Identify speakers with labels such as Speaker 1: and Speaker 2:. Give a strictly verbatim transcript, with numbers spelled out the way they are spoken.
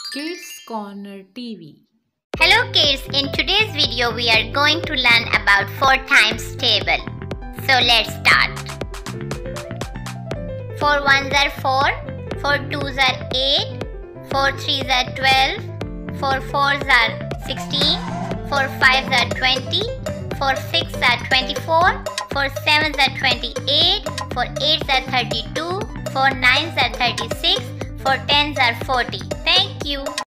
Speaker 1: Kids Corner T V.
Speaker 2: Hello kids, in today's video we are going to learn about four times table. So let's start. four ones are four, four twos are eight, four threes are twelve, four fours are sixteen, four fives are twenty, four sixes are twenty-four, four sevens are twenty-eight, four eights are thirty-two, four nines are thirty-six, four tens are forty. Thank you.